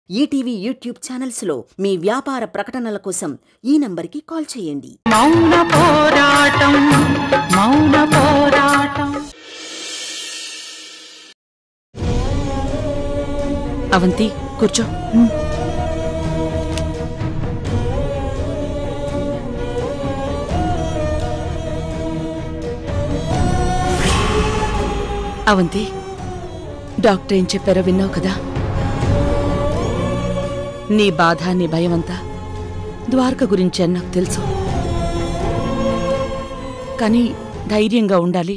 ETV YouTube ఛానల్స్లో మీ వ్యాపార ప్రకటనల కోసం ఈ నంబర్కి కాల్ చేయండి. మౌన పోరాటం మౌన పోరాటం. అవంతి కూర్చో. అవంతి, డాక్టర్ ఏం చెప్పారో విన్నావు కదా? నీ బాధ, నీ భయమంతా ద్వారక గురించి అని నాకు తెలుసు. కానీ ధైర్యంగా ఉండాలి.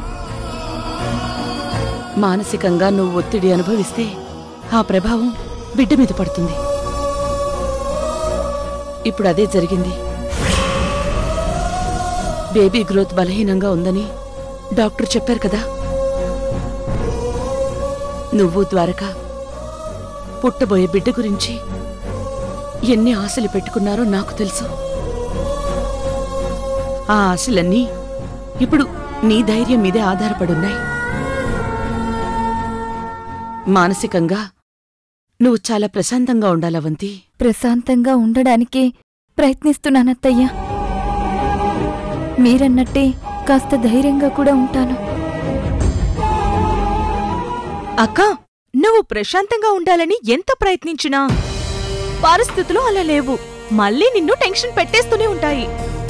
మానసికంగా నువ్వు ఒత్తిడి అనుభవిస్తే ఆ ప్రభావం బిడ్డ మీద పడుతుంది. ఇప్పుడు అదే జరిగింది. బేబీ గ్రోత్ బలహీనంగా ఉందని డాక్టర్ చెప్పారు కదా. నువ్వు ద్వారక పుట్టబోయే బిడ్డ గురించి ఎన్ని ఆశలు పెట్టుకున్నారో నాకు తెలుసు. ఆ ఆశలన్నీ ఇప్పుడు నీ ధైర్యం మీదే ఆధారపడున్నాయి. మానసికంగా నువ్వు చాలా ప్రశాంతంగా ఉండాలవంతి. ప్రశాంతంగా ఉండడానికే ప్రయత్నిస్తున్నానత్తయ్యా. మీరన్నట్టే కాస్త ధైర్యంగా కూడా ఉంటాను. అక్క, నువ్వు ప్రశాంతంగా ఉండాలని ఎంత ప్రయత్నించినా పరిస్థితులు అలా లేవు. మళ్ళీ నిన్ను టెన్షన్ పెట్టేస్తూనే ఉంటాయి.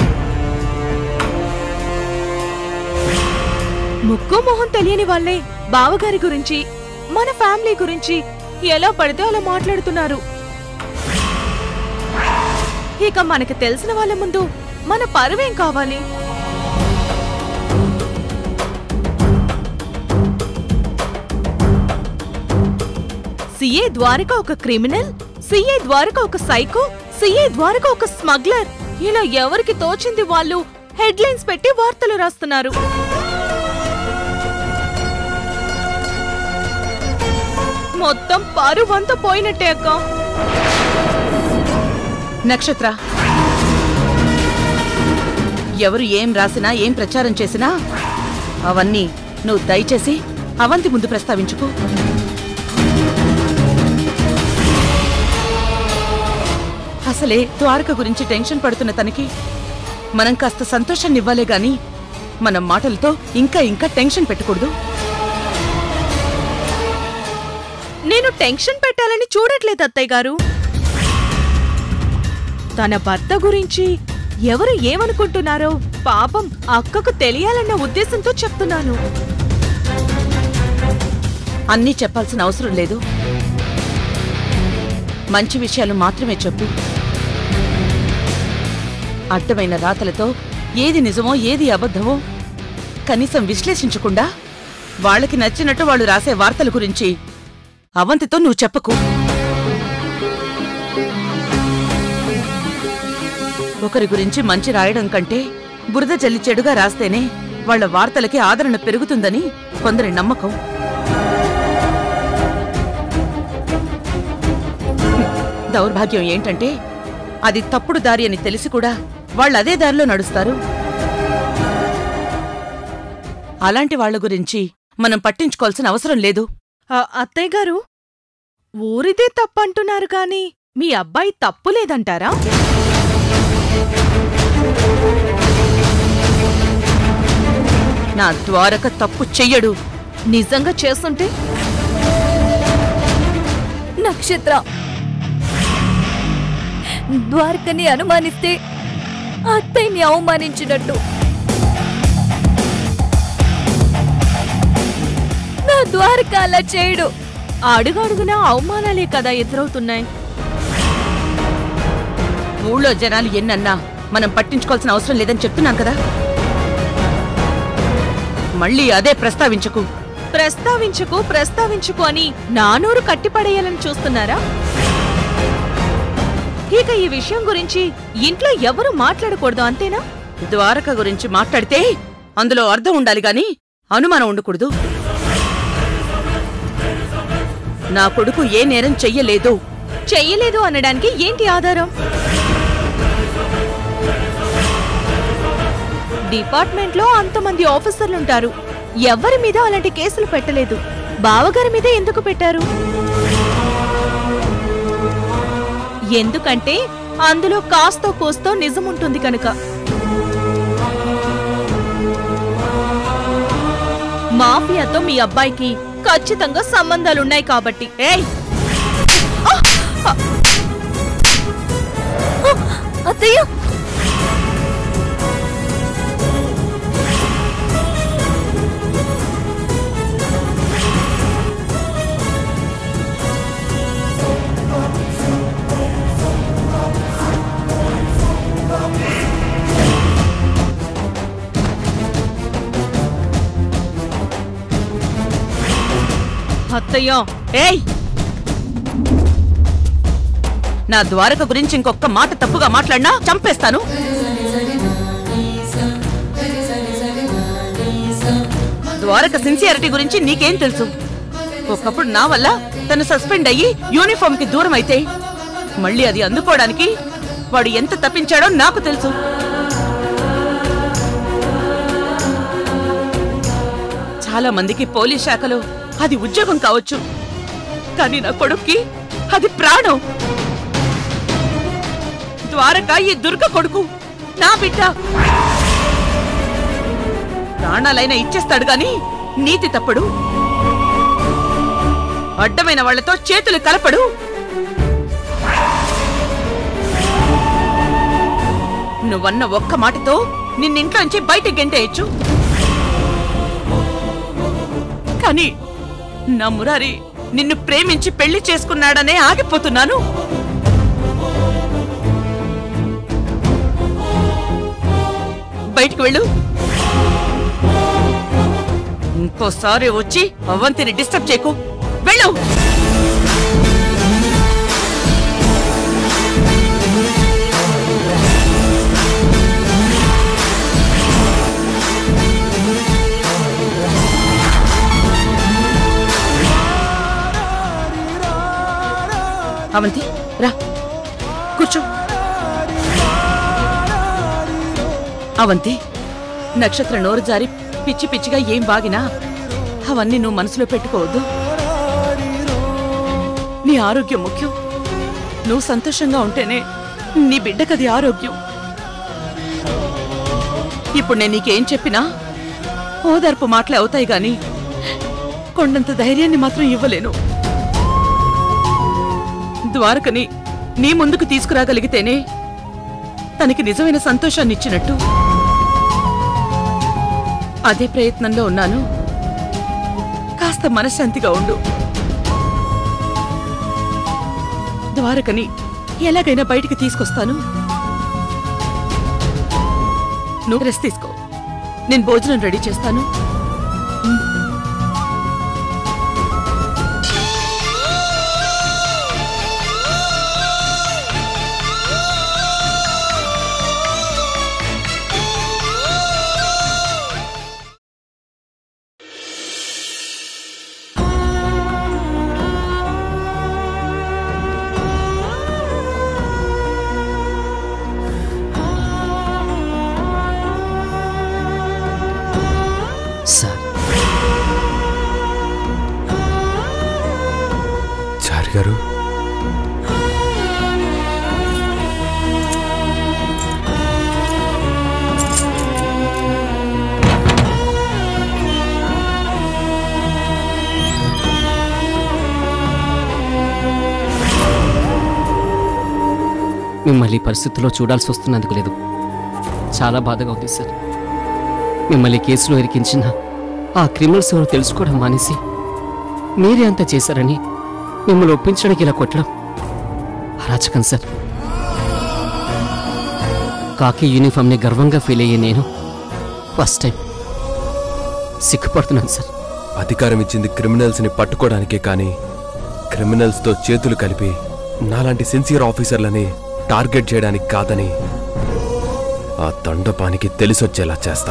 ముక్కు మొహం తెలియని వాళ్ళే బావగారి గురించి, మన ఫ్యామిలీ గురించి ఎలా పడితే అలా మాట్లాడుతున్నారు. ఇక మనకి తెలిసిన వాళ్ళ ముందు మన పరువేం కావాలి? సిఏ ద్వారక ఒక క్రిమినల్, సిఏ ద్వారక ఒక సైకో, సిఏ ద్వారక ఒక స్మగ్లర్, ఇలా ఎవరికి తోచింది వాళ్ళు హెడ్లైన్స్ పెట్టి వార్తలు రాస్తున్నారు. మొత్తం పరువంతా పోయినట్టే అక్క. నక్షత్ర, ఎవరు ఏం రాసినా ఏం ప్రచారం చేసినా అవన్నీ నువ్వు దయచేసి అవంతి ముందు ప్రస్తావించుకో. అసలే ద్వారక గురించి టెన్షన్ పడుతున్న తనకి మనం కాస్త సంతోషాన్ని ఇవ్వాలే గాని మన మాటలతో ఇంకా ఇంకా టెన్షన్ పెట్టకూడదు. నేను టెన్షన్ పెట్టాలని చూడట్లేదు అత్తయ్య గారు. తన భర్త గురించి ఎవరు ఏమనుకుంటున్నారో పాపం అక్కకు తెలియాలన్న ఉద్దేశంతో చెప్తున్నాను. అన్నీ చెప్పాల్సిన అవసరం లేదు. మంచి విషయాలు మాత్రమే చెప్పు. అడ్డమైన రాతలతో ఏది నిజమో ఏది అబద్ధమో కనీసం విశ్లేషించకుండా వాళ్ళకి నచ్చినట్టు వాళ్ళు రాసే వార్తల గురించి అవంతితో నువ్వు చెప్పకు. ఒకరి గురించి మంచి రాయడం కంటే బురద జల్లి చెడుగా రాస్తేనే వాళ్ల వార్తలకి ఆదరణ పెరుగుతుందని కొందరి నమ్మకం. దౌర్భాగ్యం ఏంటంటే అది తప్పుడు దారి అని తెలిసి కూడా వాళ్ళదే దారిలో నడుస్తారు. అలాంటి వాళ్ల గురించి మనం పట్టించుకోవాల్సిన అవసరం లేదు. అత్తయ్య గారు, ఊరిదే తప్పంటున్నారు కాని మీ అబ్బాయి తప్పు లేదంటారా? నా ద్వారక తప్పు చెయ్యడు. నిజంగా చేస్తుంటే? నక్షత్ర, ద్వారకని అనుమానిస్తే అత్తయ్యని అవమానించినట్టు. నా ద్వారక అలా చేయడు. అడుగడుగునా అవమానాలే కదా ఎదురవుతున్నాయి. ఊళ్ళో జనాలు ఎన్నన్నా మనం పట్టించుకోవాల్సిన అవసరం లేదని చెప్తున్నాం కదా. మళ్ళీ అదే ప్రస్తావించకు. ప్రస్తావించుకు అని నా నోరు కట్టిపడేయాలని చూస్తున్నారా? ఇక ఈ విషయం గురించి ఇంట్లో ఎవరు మాట్లాడకూడదు, అంతేనా? ద్వారక గురించి మాట్లాడితే అందులో అర్థం ఉండాలి గాని అనుమానం ఉండకూడదు. నా కొడుకు ఏ నేరం చెయ్యలేదు అనడానికి ఏంటి ఆధారం? డిపార్ట్మెంట్లో అంతమంది ఆఫీసర్లుంటారు. ఎవరి మీద అలాంటి కేసులు పెట్టలేదు. బావగారి మీద ఎందుకు పెట్టారు? ఎందుకంటే అందులో కాస్తో కోస్తో నిజముంటుంది కనుక. మాఫియాతో మీ అబ్బాయికి ఖచ్చితంగా సంబంధాలున్నాయి కాబట్టి. ఏయ్, అత్తయ్య, అత్తయ్య, ఏయ్, నా ద్వారక గురించి ఇంకొక్క మాట తప్పుగా మాట్లాడినా చంపేస్తాను. ద్వారక సిన్సియారిటీ గురించి నీకేం తెలుసు? ఒకప్పుడు నా వల్ల తను సస్పెండ్ అయ్యి యూనిఫామ్ కి దూరం అయితే మళ్ళీ అది అందుకోవడానికి వాడు ఎంత తప్పించాడో నాకు తెలుసు. చాలా మందికి పోలీస్ శాఖలో అది ఉద్యోగం కావచ్చు, కానీ నా కొడుక్కి అది ప్రాణం. ద్వారక ఈ దుర్గ కొడుకు, నా బిడ్డ. ప్రాణాలైనా ఇచ్చేస్తాడు గాని నీతి తప్పడు. అడ్డమైన వాళ్లతో చేతులు కలపడు. నువ్వన్న ఒక్క మాటతో నిన్నింట్లోంచి బయటికి గెంటేయచ్చు. కానీ నా మురారి నిన్ను ప్రేమించి పెళ్లి చేసుకున్నాడనే ఆగిపోతున్నాను. బయటికి వెళ్ళు. ఇంకోసారి వచ్చి అవంతిని డిస్టర్బ్ చేయకు. వెళ్ళు. అవంతి, రా కూర్చో. అవంతి, నక్షత్ర నోరు జారి పిచ్చి పిచ్చిగా ఏం వాగినా అవన్నీ నువ్వు మనసులో పెట్టుకోవద్దు. నీ ఆరోగ్యం ముఖ్యం. నువ్వు సంతోషంగా ఉంటేనే నీ బిడ్డకది ఆరోగ్యం. ఇప్పుడు నేను నీకేం చెప్పినా ఓదార్పు మాటలే అవుతాయి గాని కొండంత ధైర్యాన్ని మాత్రం ఇవ్వలేను. ద్వారకని నీ ముందుకు తీసుకురాగలిగితేనే తనకి నిజమైన సంతోషాన్ని ఇచ్చినట్టు. అదే ప్రయత్నంలో ఉన్నాను. కాస్త మనశ్శాంతిగా ఉండు. ద్వారకని ఎలాగైనా బయటికి తీసుకొస్తాను. నువ్వు రెస్ట్ తీసుకో. నేను భోజనం రెడీ చేస్తాను. సార్, చారి గారు, మిమ్మల్ని పరిస్థితుల్లో చూడాల్సి వస్తున్నందుకు లేదు, చాలా బాధగా ఉంది సార్. మిమ్మల్ని కేసులో ఇరికించిన ఆ క్రిమినల్స్ ఎవరో తెలుసుకోవడం మానేసి మీరే అంతా చేశారని మిమ్మల్ని ఒప్పించడానికి ఇలా కొట్టడం అరాచకం సార్. కాకి యూనిఫామ్ని గర్వంగా ఫీల్ అయ్యే నేను ఫస్ట్ టైం సిగ్గుపడుతున్నాను సార్. అధికారం ఇచ్చింది క్రిమినల్స్ని పట్టుకోవడానికే కానీ క్రిమినల్స్తో చేతులు కలిపి నాలాంటి సిన్సియర్ ఆఫీసర్లని టార్గెట్ చేయడానికి కాదని ఆ దండపానికి తెలిసొచ్చేలా చేస్తా.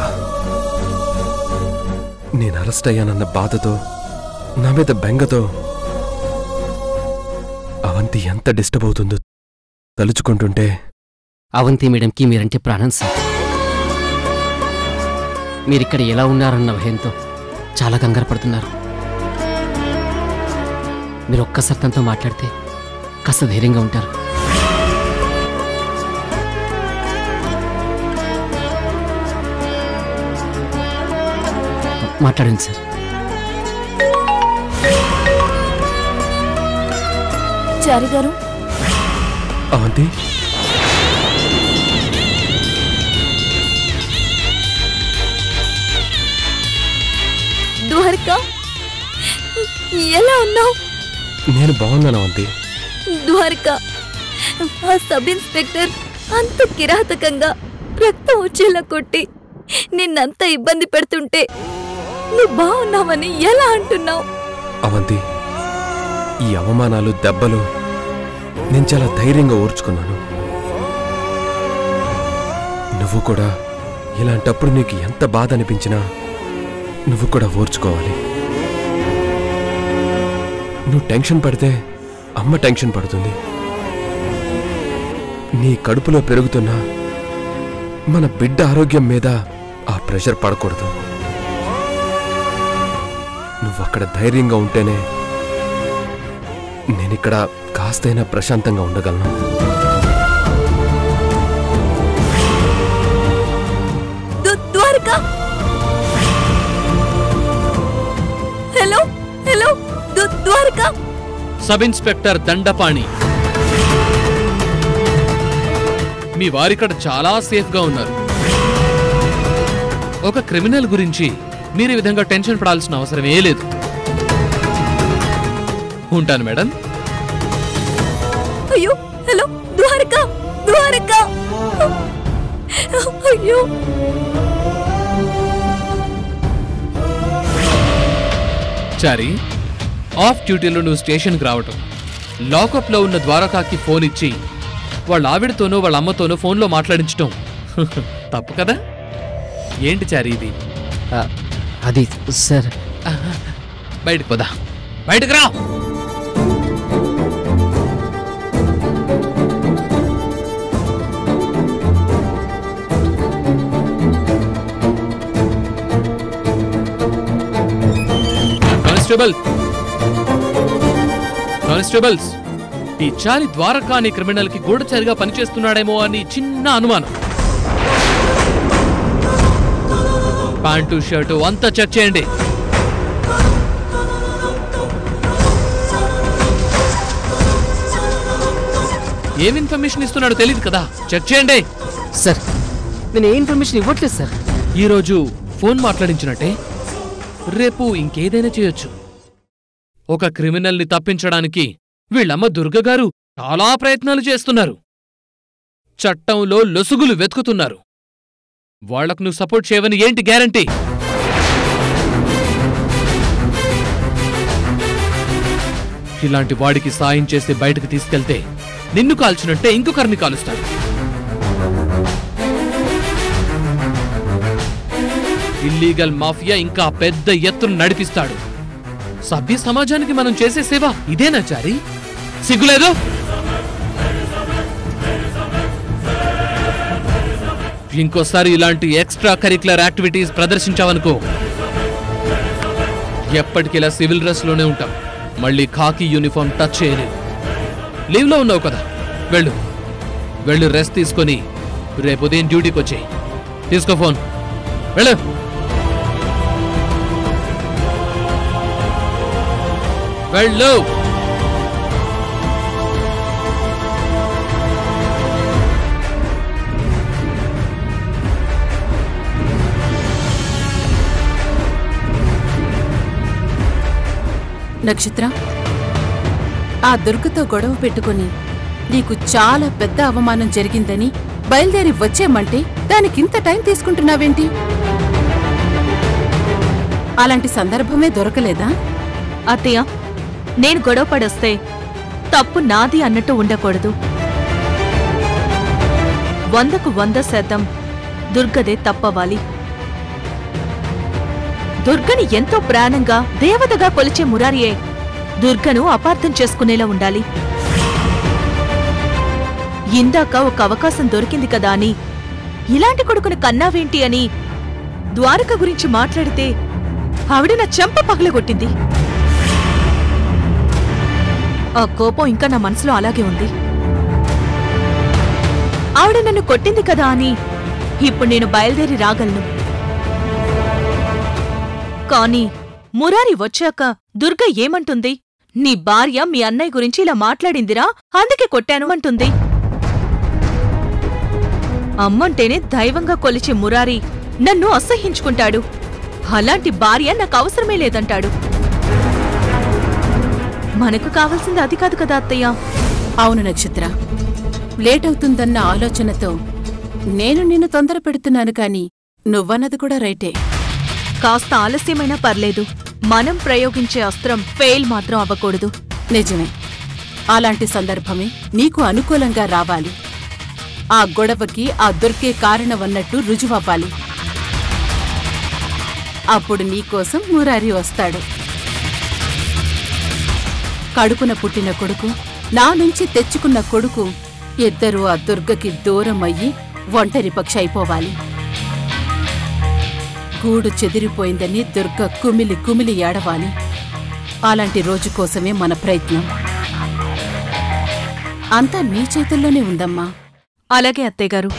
నేను అరెస్ట్ అయ్యానన్న బాధతో, నా మీద బెంగతో అవంతి ఎంత డిస్టర్బ్ అవుతుందో తలుచుకుంటుంటే. అవంతి మేడంకి మీరంటే ప్రాణం సార్. మీరిక్కడ ఎలా ఉన్నారన్న భయంతో చాలా కంగారు పడుతున్నారు. మీరు ఒక్కసారి తనతో మాట్లాడితే కాస్త ధైర్యంగా ఉంటారు. మాట్లాడండి సార్. చారి గారు, అవంతి, ద్వారక ఎలా ఉన్నావు? నేను బాగున్నాను అవంతి. ద్వారక, ఆ సబ్ ఇన్స్పెక్టర్ అంత కిరాతకంగా రక్తం వచ్చేలా కొట్టి నిన్నంత ఇబ్బంది పెడుతుంటే నువ్వు బాగున్నావని ఎలా అంటున్నావు? అవంతి, ఈ అవమానాలు, దెబ్బలు నేను చాలా ధైర్యంగా ఓర్చుకున్నాను. నువ్వు కూడా ఇలాంటప్పుడు నీకు ఎంత బాధ అనిపించినా నువ్వు కూడా ఓర్చుకోవాలి. నువ్వు టెన్షన్ పడితే అమ్మ టెన్షన్ పడుతుంది. నీ కడుపులో పెరుగుతున్న మన బిడ్డ ఆరోగ్యం మీద ఆ ప్రెషర్ పడకూడదు. నువ్వక్కడ ధైర్యంగా ఉంటేనే నేనిక్కడ కాస్తైనా ప్రశాంతంగా ఉండగలను. Dwaraka, hello hello, Dwaraka. Sub inspector Dandapani, మీ వారిక్కడ చాలా సేఫ్ గా ఉన్నారు. ఒక క్రిమినల్ గురించి మీరు ఈ విధంగా టెన్షన్ పడాల్సిన అవసరమే లేదు. ఉంటాను మేడం. అయ్యో, హలో ద్వారక, ద్వారక. అయ్యో, చారి, ఆఫ్ డ్యూటీలో నువ్వు స్టేషన్కి రావటం, లాకప్ లో ఉన్న ద్వారకాకి ఫోన్ ఇచ్చి వాళ్ళ ఆవిడతోనూ వాళ్ళ అమ్మతోనూ ఫోన్లో మాట్లాడించటం తప్పు కదా? ఏంటి చారి ఇది? అది సార్, బయటకు పోదా, బయటకు రా. కానిస్టేబుల్స్, ఈ చారి ద్వారకా అనే క్రిమినల్ కి గూఢచారిగా పనిచేస్తున్నాడేమో అని చిన్న అనుమానం. ప్యాంటు షర్టు అంతా చెక్ చేయండి. ఏం ఇన్ఫర్మేషన్ ఇస్తున్నాడో తెలియదు కదా, చెక్ చేయండి. సార్ నేను ఏ ఇన్ఫర్మేషన్ ఇవ్వట్లేదు సార్. ఈరోజు ఫోన్ మాట్లాడించినట్టే రేపు ఇంకేదైనా చేయొచ్చు. ఒక క్రిమినల్ని తప్పించడానికి వీళ్ళమ్మ దుర్గగారు చాలా ప్రయత్నాలు చేస్తున్నారు. చట్టంలో లొసుగులు వెతుకుతున్నారు. వాళ్లకు నువ్వు సపోర్ట్ చేయవని ఏంటి గ్యారంటీ? ఇలాంటి వాడికి సాయం చేసి బయటకు తీసుకెళ్తే నిన్ను కాల్చినట్టే ఇంకొకరిని కాలుస్తాడు. ఇల్లీగల్ మాఫియా ఇంకా పెద్ద ఎత్తున నడిపిస్తాడు. సభ్య సమాజానికి మనం చేసే సేవ ఇదేనా చారి? సిగ్గులేదు? ఇంకోసారి ఇలాంటి ఎక్స్ట్రా కరిక్యులర్ యాక్టివిటీస్ ప్రదర్శించావనుకో, ఎప్పటికిలా సివిల్ డ్రెస్ లోనే ఉంటాం. మళ్ళీ ఖాకీ యూనిఫామ్ టచ్ చేయలేదు. లీవ్ లో ఉన్నావు కదా, వెళ్ళు. వెళ్ళు, రెస్ట్ తీసుకొని రేపు ఉదయం డ్యూటీకి వచ్చేయి. తీసుకో ఫోన్, వెళ్ళు. వెళ్ళు. నక్షత్ర, ఆ దుర్గతో గొడవ పెట్టుకుని నీకు చాలా పెద్ద అవమానం జరిగిందని బయలుదేరి వచ్చేమంటే దానికింత టైం తీసుకుంటున్నావేంటి? అలాంటి సందర్భమే దొరకలేదా? అత్తయ్య, నేను గొడవ పడొస్తే తప్పు నాది అన్నట్టు ఉండకూడదు. 100కు 100% దుర్గదే తప్పవాలి. దుర్గని ఎంతో ప్రాణంగా, దేవతగా కొలిచే మురారియే దుర్గను అపార్థం చేసుకునేలా ఉండాలి. ఇందాక ఒక అవకాశం దొరికింది కదా అని ఇలాంటి కొడుకును కన్నావేంటి అని ద్వారక గురించి మాట్లాడితే ఆవిడ నా చెంప పగలగొట్టింది. ఆ కోపం ఇంకా నా మనసులో అలాగే ఉంది. ఆవిడ నన్ను కొట్టింది కదా అని ఇప్పుడు నేను బయలుదేరి రాగలను. కానీ మురారి వచ్చాక దుర్గ ఏమంటుంది? నీ భార్య మీ అన్నయ్య గురించి ఇలా మాట్లాడిందిరా, అందుకే కొట్టాను అంటుంది. అమ్మంటేనే దైవంగా కొలిచే మురారి నన్ను అసహ్యించుకుంటాడు. అలాంటి భార్య నాకు అవసరమే లేదంటాడు. మనకు కావాల్సింది అది కాదు కదా అత్తయ్య. అవును నక్షత్ర, లేట్ అవుతుందన్న ఆలోచనతో నేను నిన్ను తొందర పెడుతున్నాను కాని నువ్వన్నది కూడా రైటే. కాస్త ఆలస్యమైనా పర్లేదు, మనం ప్రయోగించే అస్త్రం ఫెయిల్ మాత్రం అవ్వకూడదు. నిజమే, అలాంటి సందర్భమే నీకు అనుకూలంగా రావాలి. ఆ గొడవకి ఆ దుర్గే కారణమన్నట్టు రుజువవ్వాలి. అప్పుడు నీకోసం మురారి వస్తాడు. కడుపున పుట్టిన కొడుకు, నా నుంచి తెచ్చుకున్న కొడుకు ఇద్దరూ ఆ దుర్గకి దూరం అయ్యి ఒంటరి పక్షి అయిపోవాలి. గూడు చెదిరిపోయిందని దుర్గ కుమిలి కుమిలి ఏడవాలి. అలాంటి రోజు కోసమే మన ప్రయత్నం. అంతా నీ చేతుల్లోనే ఉందమ్మా. అలాగే అత్తయ్యగారు.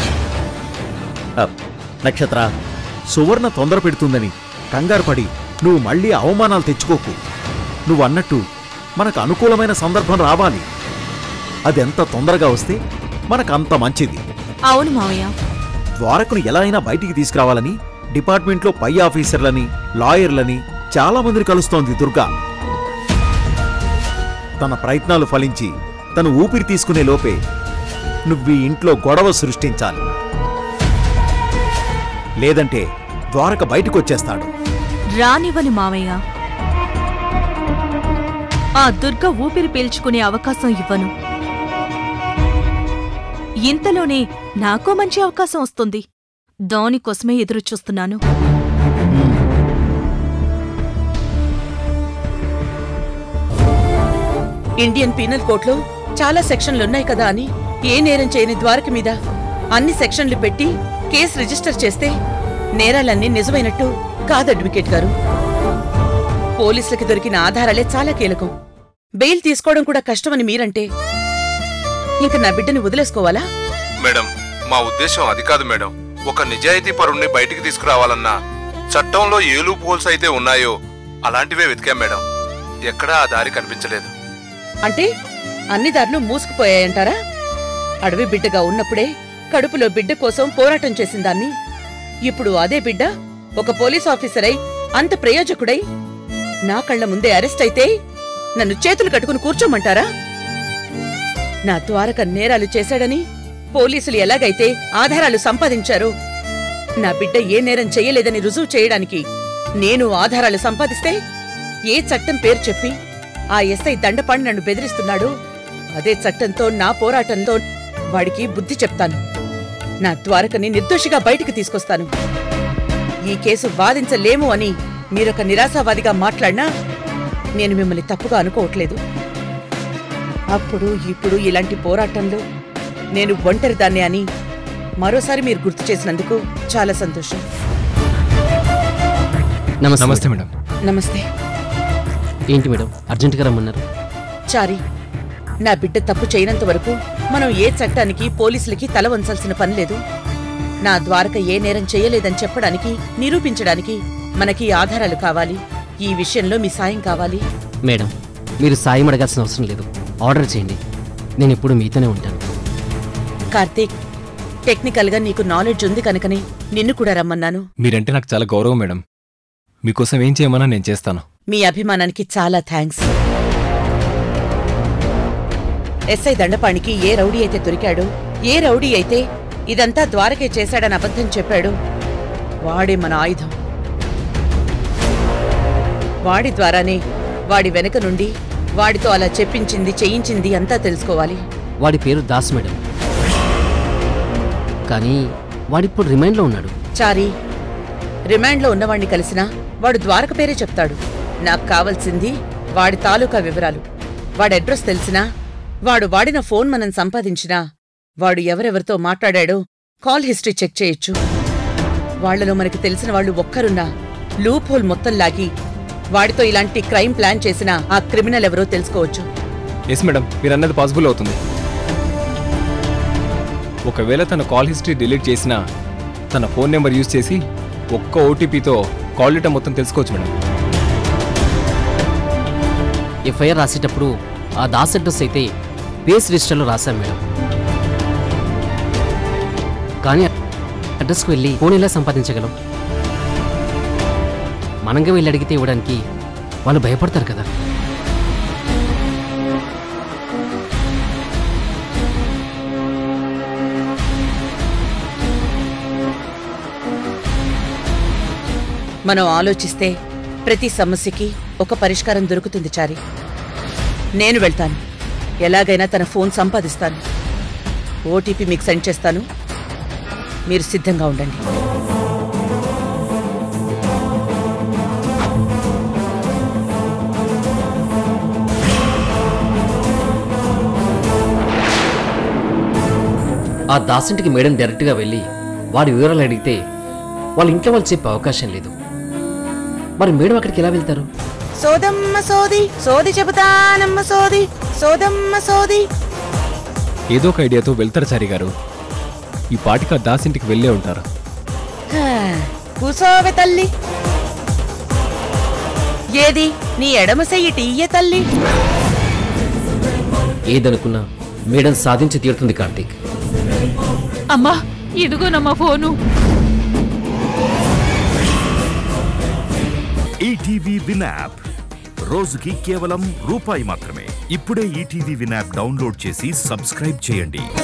నక్షత్ర, సువర్ణ తొందర పెడుతుందని కంగారు పడి నువ్వు మళ్ళీ అవమానాలు తెచ్చుకోకు. నువ్వన్నట్టు మనకు అనుకూలమైన సందర్భం రావాలి. అదెంత తొందరగా వస్తే మనకంత మంచిది. అవును మావయ్య. ద్వారకను ఎలా అయినా బయటికి తీసుకురావాలని డిపార్ట్మెంట్లో పై ఆఫీసర్లని, లాయర్లని చాలా మందిని కలుస్తోంది దుర్గా. తన ప్రయత్నాలు ఫలించి తను ఊపిరి తీసుకునే లోపే నువ్వీ ఇంట్లో గొడవ సృష్టించాలి. లేదంటే ద్వారక బయటకొచ్చేస్తాడు. రానివ్వని మావయ్య. ఆ దుర్గ ఊపిరి పీల్చుకునే అవకాశం ఇవ్వను. ఇంతలోనే నాకో మంచి అవకాశం వస్తుంది. దానికోసమే ఎదురుచూస్తున్నాను. ఇండియన్ పీనల్ కోడ్లో చాలా సెక్షన్లున్నాయి కదా అని ఏ నేరం చేయని ద్వారక మీద అన్ని సెక్షన్లు పెట్టి కేసు రిజిస్టర్ చేస్తే నేరాలన్నీ నిజమైనట్టు కాదు అడ్వకేట్ గారు. పోలీసులకి దొరికిన ఆధారాలే చాలా కీలకం. బెయిల్ తీసుకోవడం కూడా కష్టమని మీరంటే ఇంక నా బిడ్డని వదిలేసుకోవాలా? మేడం, మా ఉద్దేశం అది కాదు మేడం. ఒక నిజాయితీ పరుణ్ణి బయటికి తీసుకురావాలన్నా చట్టంలో ఏ లూప్ హోల్స్ అయితే ఉన్నాయో అలాంటివే వెతికాం మేడం. ఎక్కడా ఆ దారి కనిపించలేదు. అంటే అన్ని దారులు మూసుకుపోయాయంటారా? అడవి బిడ్డగా ఉన్నప్పుడే కడుపులో బిడ్డ కోసం పోరాటం చేసిందాన్ని ఇప్పుడు అదే బిడ్డ ఒక పోలీస్ ఆఫీసరై అంత ప్రయోజకుడై నా కళ్ల ముందే అరెస్ట్ అయితే నన్ను చేతులు కట్టుకుని కూర్చోమంటారా? నా ద్వారక నేరాలు చేశాడని పోలీసులు ఎలాగైతే ఆధారాలు సంపాదించారో నా బిడ్డ ఏ నేరం చెయ్యలేదని రుజువు చేయడానికి నేను ఆధారాలు సంపాదిస్తే ఏ చట్టం పేరు చెప్పి ఆ ఎస్ఐ దండపాండి నన్ను బెదిరిస్తున్నాడు అదే చట్టంతో నా పోరాటంతో వాడికి బుద్ధి చెప్తాను. నా ద్వారకని నిర్దోషిగా బయటికి తీసుకొస్తాను. ఈ కేసు వాదించలేము అని మీరొక నిరాశావాదిగా మాట్లాడినా నేను మిమ్మల్ని తప్పుగా అనుకోవట్లేదు. అప్పుడు ఇప్పుడు ఇలాంటి పోరాటంలో నేను ఒంటరిదాన్ని అని మరోసారి మీరు గుర్తు చేసినందుకు చాలా సంతోషం. నమస్తే మేడం. నమస్తే. ఏంటి మేడం అర్జెంటుగా రమ్మన్నారు? చారి, నా బిడ్డ తప్పు చేయనంత వరకు మనం ఏ చట్టానికి పోలీసులకి తల వంచాల్సిన పని లేదు. నా ద్వారక ఏ నేరం చేయలేదని చెప్పడానికి నిరూపించడానికి మనకి ఆధారాలు కావాలి. ఈ విషయంలో మీ సాయం కావాలి. మేడం, మీరు సాయం అడగాల్సిన అవసరం లేదు. ఆర్డర్ చేయండి, నేను ఎప్పుడు మీతోనే ఉంటాను. కార్తీక్, టెక్నికల్గా నీకు నాలెడ్జ్ ఉంది కనుకనే నిన్ను కూడా రమ్మన్నాను. మీరంటే నాకు చాలా గౌరవం మేడం. మీకోసం ఏం చేయమన్నా నేను చేస్తాను. మీ అభిమానానికి చాలా థ్యాంక్స్. ఎస్ఐ దండపాణికి ఏ రౌడీ అయితే దొరికాడో, ఏ రౌడీ అయితే ఇదంతా ద్వారకే చేశాడని అబద్ధం చెప్పాడు, వాడే మన ఆయుధం. వాడి ద్వారానే వాడి వెనక నుండి వాడితో అలా చెప్పించింది చేయించింది అంతా తెలుసుకోవాలి. వాడి పేరు దాస్ మేడం, కానీ వాడిప్పుడు రిమైండ్లో ఉన్నాడు. చారి, రిమాండ్లో ఉన్నవాణ్ణి కలిసినా వాడు ద్వారక పేరే చెప్తాడు. నాకు కావలసింది వాడి తాలూకా వివరాలు. వాడి అడ్రస్ తెలిసినా, వాడు వాడిన ఫోన్ మనం సంపాదించినా, వాడు ఎవరెవరితో మాట్లాడాడో కాల్ హిస్టరీ చెక్ చేయొచ్చు. వాళ్లలో మనకి తెలిసిన వాళ్ళు ఒక్కరున్నా లూప్ హోల్ మొత్తం లాగి వాడితో ఇలాంటి క్రైమ్ ప్లాన్ చేసిన ఆ క్రిమినల్ ఎవరో తెలుసుకోవచ్చు. ఎస్ మేడం, మీరన్నది పాసిబుల్ అవుతుంది. ఒకవేళ తన కాల్ హిస్టరీ డిలీట్ చేసినా తన ఫోన్ నెంబర్ యూజ్ చేసి ఒక్క ఓటీపీతో కాల్ డేటా మొత్తం తెలుసుకోవచ్చు మేడం. ఎఫ్ఐఆర్ రాసేటప్పుడు ఆ దాస్ అడ్రస్ అయితే పేస్ రిజిస్టర్లో రాశాం మేడం. కానీ అడ్రస్కు వెళ్ళి ఫోన్ ఎలా సంపాదించగలం? మనంగా వెళ్ళి అడిగితే ఇవ్వడానికి వాళ్ళు భయపడతారు కదా. మనం ఆలోచిస్తే ప్రతి సమస్యకి ఒక పరిష్కారం దొరుకుతుంది చారి. నేను వెళ్తాను, ఎలాగైనా తన ఫోన్ సంపాదిస్తాను. ఓటీపీ మీకు సెండ్ చేస్తాను, మీరు సిద్ధంగా ఉండండి. ఆ దాసింటికి మేడం డైరెక్ట్గా వెళ్ళి వాడి వివరాలు అడిగితే వాళ్ళ ఇంట్లో వాళ్ళు చెప్పే అవకాశం లేదు. మరి మేడం అక్కడికి ఎలా వెళ్తారు? సోదమ్మ సోది సోది చెబుతానమ్మ సోది సోదమ్మ సోది. ఏదో ఒక ఐడియాతో వెళ్తారు చారి గారు. ఈ పాటికి ఆ దాసింటికి వెళ్ళే ఉంటారు. కూసోవే తల్లి. ఏది నీ ఎడమ చెయ్యి టీయే తల్లి. ఏదనుకున్నా మేడం సాధించి తీరుతుంది కార్తీక్. అమ్మా ఇదిగోనమ్మా ఫోను. ఈటీవీ విన్ యాప్ రోజుకి కేవలం రూపాయి మాత్రమే. ఇప్పుడే ఈటీవీ విన్ యాప్ డౌన్లోడ్ చేసి సబ్స్క్రైబ్ చేయండి.